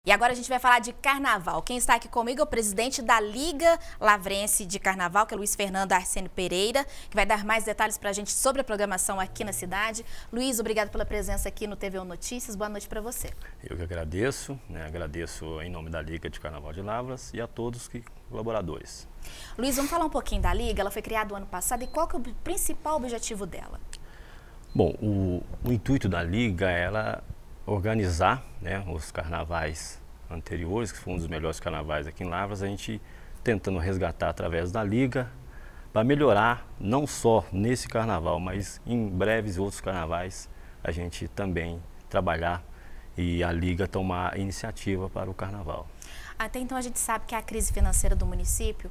E agora a gente vai falar de carnaval. Quem está aqui comigo é o presidente da Liga Lavrense de Carnaval, que é Luiz Fernando Arsênio Pereira, que vai dar mais detalhes para a gente sobre a programação aqui na cidade. Luiz, obrigado pela presença aqui no TV Notícias. Boa noite para você. Eu que agradeço, agradeço em nome da Liga de Carnaval de Lavras e a todos os colaboradores. Luiz, vamos falar um pouquinho da Liga. Ela foi criada o ano passado e qual que é o principal objetivo dela? Bom, o intuito da Liga era organizar os carnavais anteriores, que foi um dos melhores carnavais aqui em Lavras, a gente tentando resgatar através da Liga para melhorar não só nesse carnaval, mas em breves outros carnavais a gente também trabalhar e a Liga tomar iniciativa para o carnaval. Até então a gente sabe que a crise financeira do município,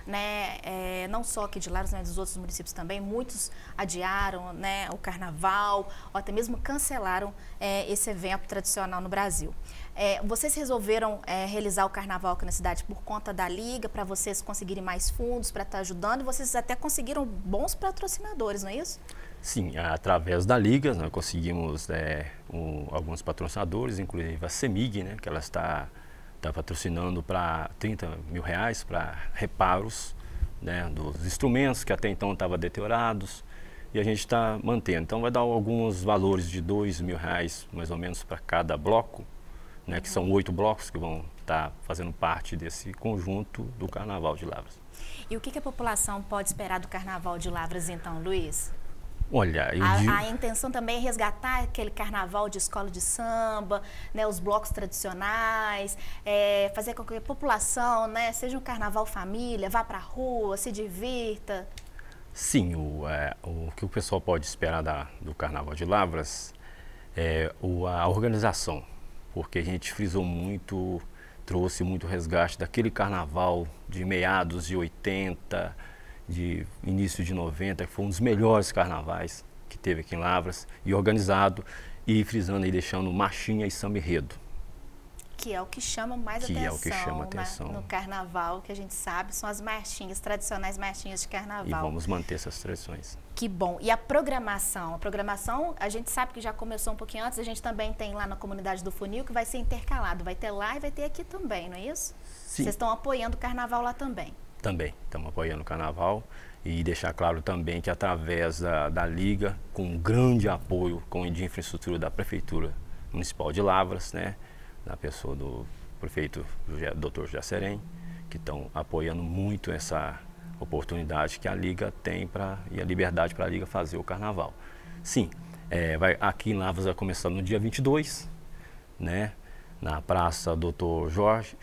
não só aqui de Lavras, mas dos outros municípios também, muitos adiaram o carnaval, ou até mesmo cancelaram esse evento tradicional no Brasil. Vocês resolveram realizar o carnaval aqui na cidade por conta da Liga, para vocês conseguirem mais fundos, para estar ajudando, e vocês até conseguiram bons patrocinadores, não é isso? Sim, através da Liga nós conseguimos alguns patrocinadores, inclusive a CEMIG, que ela está patrocinando para R$30 mil para reparos dos instrumentos que até então estavam deteriorados, e a gente está mantendo. Então vai dar alguns valores de R$2 mil mais ou menos para cada bloco, que são 8 blocos que vão estar fazendo parte desse conjunto do Carnaval de Lavras. E o que a população pode esperar do Carnaval de Lavras então, Luiz? Olha, a intenção também é resgatar aquele carnaval de escola de samba, os blocos tradicionais, fazer com que a população seja um carnaval família, vá para a rua, se divirta. Sim, o que o pessoal pode esperar do Carnaval de Lavras é a organização, porque a gente frisou muito, trouxe muito resgate daquele carnaval de meados de 80, de início de 90, que foi um dos melhores carnavais que teve aqui em Lavras, e organizado, e frisando e deixando marchinha e samba enredo. Que é o que chama mais atenção no carnaval, que a gente sabe, são as marchinhas, tradicionais marchinhas de carnaval. E vamos manter essas tradições. Que bom. E a programação? A programação, a gente sabe que já começou um pouquinho antes, a gente também tem lá na comunidade do Funil, que vai ser intercalado, vai ter lá e vai ter aqui também, não é isso? Sim. Vocês estão apoiando o carnaval lá também? Também, estamos apoiando o carnaval, e deixar claro também que através da Liga, com um grande apoio de infraestrutura da Prefeitura Municipal de Lavras, na pessoa do prefeito Dr. José Serem, que estão apoiando muito essa oportunidade que a Liga tem e a liberdade para a Liga fazer o carnaval. Sim, aqui em Lavras vai começar no dia 22, na Praça Dr. Jorge,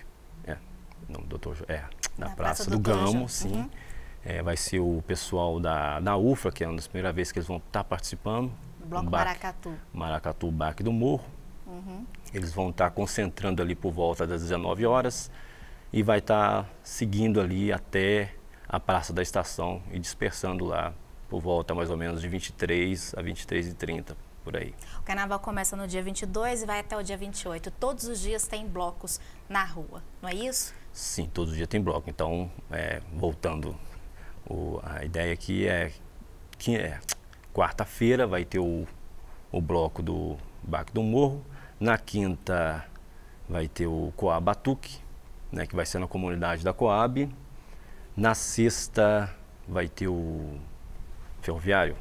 na Praça do Gamo, sim. Vai ser o pessoal da UFRA, que é uma das primeiras vezes que eles vão estar participando. Bloco Maracatu. Maracatu, Baque do Morro. Eles vão estar concentrando ali por volta das 19 horas e vai estar seguindo ali até a Praça da Estação e dispersando lá por volta mais ou menos de 23 a 23h30, por aí. O carnaval começa no dia 22 e vai até o dia 28. Todos os dias tem blocos na rua, não é isso? Sim, todos os dias tem bloco. Então, voltando, a ideia aqui que quarta-feira vai ter o bloco do Baque do Morro. Na quinta vai ter o Coab Batuque, que vai ser na comunidade da Coab. Na sexta vai ter o Ferroviário,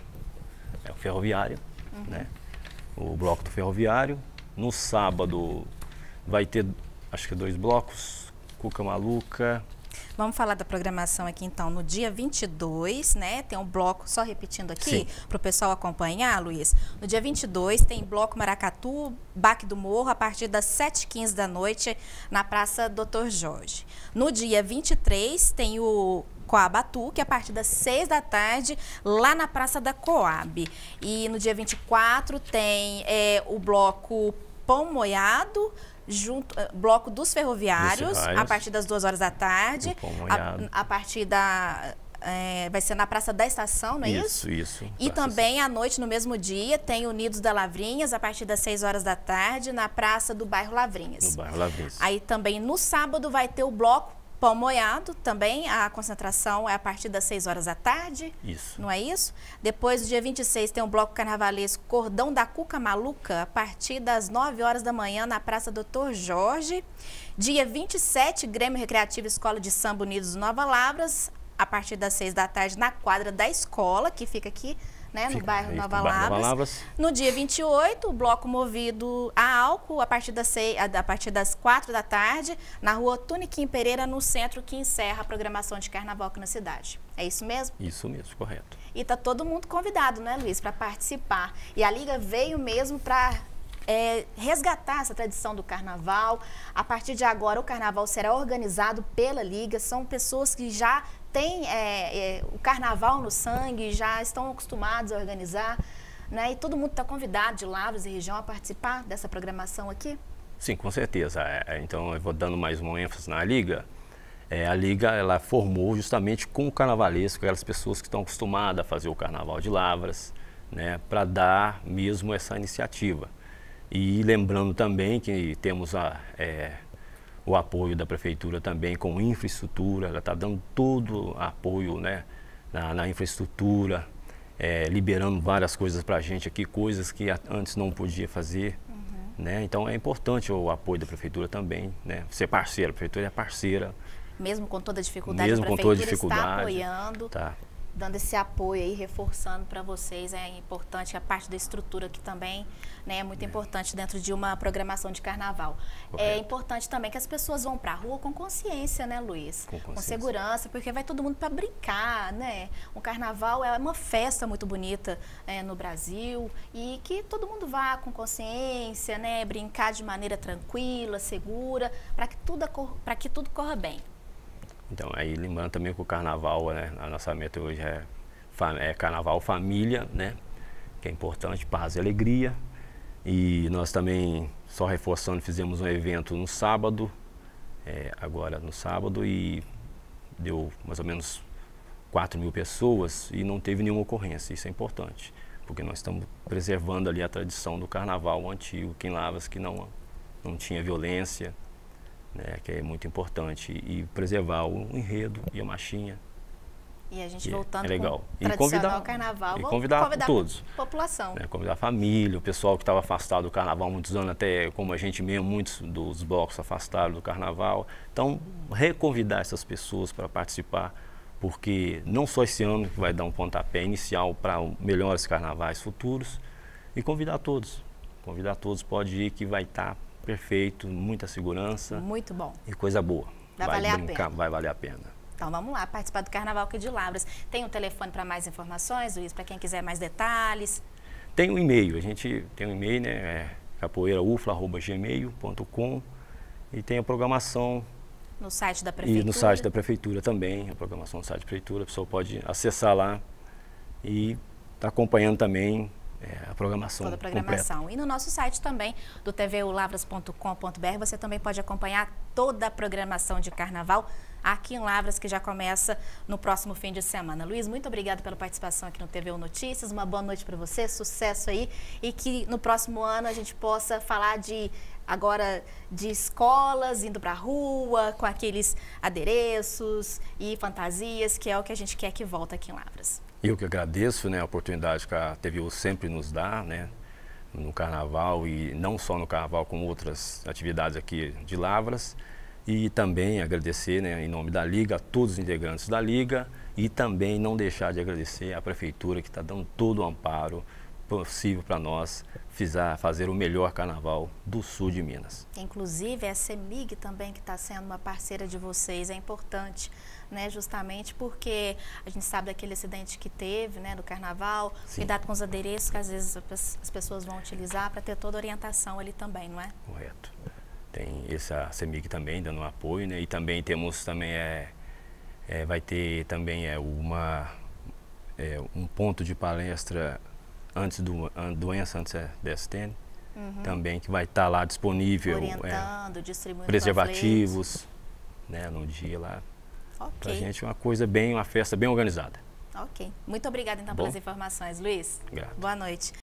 o bloco do Ferroviário. No sábado vai ter, acho que 2 blocos, Cuca Maluca. Vamos falar da programação aqui então. No dia 22, tem um bloco, só repetindo aqui, para o pessoal acompanhar, Luiz. No dia 22 tem bloco Maracatu, Baque do Morro, a partir das 7h15 da noite, na Praça Dr. Jorge. No dia 23 tem o Coab Batuque, a partir das 6 da tarde, lá na Praça da Coab. E no dia 24 tem o bloco Pão Moiado, bloco dos ferroviários, a partir das 2 horas da tarde, a partir vai ser na Praça da Estação, não é isso? Isso. E também à noite, no mesmo dia, tem Unidos da Lavrinhas, a partir das 6 horas da tarde, na Praça do Bairro Lavrinhas. No Bairro Lavrinhas. Aí também no sábado vai ter o bloco Pão molhado também, a concentração é a partir das 6 horas da tarde. Isso. Não é isso? Depois, do dia 26, tem um bloco carnavalesco Cordão da Cuca Maluca, a partir das 9 horas da manhã, na Praça Doutor Jorge. Dia 27, Grêmio Recreativo Escola de Samba Unidos Nova Lavras, a partir das 6 da tarde, na quadra da escola, que fica aqui, né, no bairro Nova Lavras. No dia 28, o bloco movido a álcool, a partir das 4 da tarde, na rua Tuniquim Pereira, no centro, que encerra a programação de carnaval aqui na cidade. É isso mesmo? Isso mesmo, correto. E tá todo mundo convidado, né, Luiz, para participar. E a Liga veio mesmo para resgatar essa tradição do carnaval. A partir de agora, o carnaval será organizado pela Liga. São pessoas que já têm o carnaval no sangue, já estão acostumados a organizar, né? E todo mundo está convidado de Lavras e região a participar dessa programação aqui? Sim, com certeza. Então, eu vou dando mais uma ênfase na Liga. A Liga, ela formou justamente com o carnavalesco, aquelas pessoas que estão acostumadas a fazer o carnaval de Lavras, né, para dar mesmo essa iniciativa. E lembrando também que temos o apoio da Prefeitura também com infraestrutura, ela está dando todo apoio, né, na infraestrutura, liberando várias coisas para a gente aqui, coisas que antes não podia fazer. Né? Então é importante o apoio da Prefeitura também, né? Ser parceira, a Prefeitura é parceira. Mesmo com toda a dificuldade, mesmo a Prefeitura com toda a dificuldade, está apoiando. Tá. Dando esse apoio aí, reforçando para vocês, é importante a parte da estrutura que também, né, é muito importante dentro de uma programação de carnaval. Correto. É importante também que as pessoas vão para a rua com consciência, né, Luiz? Com segurança, porque vai todo mundo para brincar, né? O carnaval é uma festa muito bonita no Brasil e que todo mundo vá com consciência, né, brincar de maneira tranquila, segura, para que tudo corra bem. Então, aí lembrando também que o carnaval, né, a nossa meta hoje é carnaval família, né, que é importante, paz e alegria. E nós também, só reforçando, fizemos um evento no sábado, agora no sábado, e deu mais ou menos 4.000 pessoas e não teve nenhuma ocorrência. Isso é importante, porque nós estamos preservando ali a tradição do carnaval antigo, aqui em Lavras, que não tinha violência. Né, que é muito importante, e preservar o enredo e a marchinha. E a gente voltando legal. Com o tradicional carnaval, convidar todos. A população. Né, convidar a família, o pessoal que estava afastado do carnaval há muitos anos, até como a gente mesmo, muitos dos blocos afastaram do carnaval. Então, reconvidar essas pessoas para participar, porque não só esse ano que vai dar um pontapé inicial para melhores carnavais futuros, e convidar todos. Convidar todos, pode ir que vai estar perfeito, muita segurança. Muito bom. E coisa boa. Vai valer a pena. Vai valer a pena. Então vamos lá, participar do Carnaval aqui de Lavras. Tem um telefone para mais informações, Luiz, para quem quiser mais detalhes? Tem um e-mail, a gente tem um e-mail, né, capoeiraufla@gmail.com, e tem a programação no site da Prefeitura. E no site da Prefeitura também, a programação no site da Prefeitura, a pessoa pode acessar lá e tá acompanhando também a programação toda a programação. Completa. E no nosso site também, do tvulavras.com.br, você também pode acompanhar toda a programação de carnaval aqui em Lavras, que já começa no próximo fim de semana. Luiz, muito obrigado pela participação aqui no TVU Notícias, uma boa noite para você, sucesso aí, e que no próximo ano a gente possa falar agora de escolas indo para a rua, com aqueles adereços e fantasias, que é o que a gente quer que volta aqui em Lavras. Eu que agradeço, né, a oportunidade que a TVU sempre nos dá, né, no carnaval, e não só no carnaval, como outras atividades aqui de Lavras. E também agradecer, né, em nome da Liga, a todos os integrantes da Liga, e também não deixar de agradecer à Prefeitura, que está dando todo o amparo possível para nós fazer o melhor carnaval do sul de Minas. Inclusive a CEMIG também, que está sendo uma parceira de vocês, é importante, né, justamente porque a gente sabe daquele acidente que teve, né, do carnaval. Sim. Cuidado com os adereços que às vezes as pessoas vão utilizar para ter toda a orientação ali também, não é? Correto. Tem essa CEMIG também dando um apoio, né, e também temos também vai ter também um ponto de palestra doença antes da STN, também, que vai estar lá disponível, orientando, distribuindo preservativos, né, no dia lá. Ok. Pra gente uma festa bem organizada. Ok. Muito obrigada então pelas informações, Luiz. Grato. Boa noite.